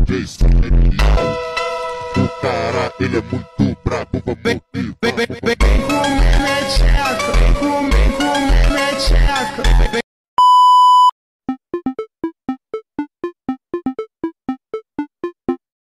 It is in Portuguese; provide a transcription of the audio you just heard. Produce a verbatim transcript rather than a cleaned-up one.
D J Sonial. O cara, ele é muito brabo, vamos Vem, ouvir. vem, vem, vem, vem comer minha tcheca, vem comer, comer minha tcheca.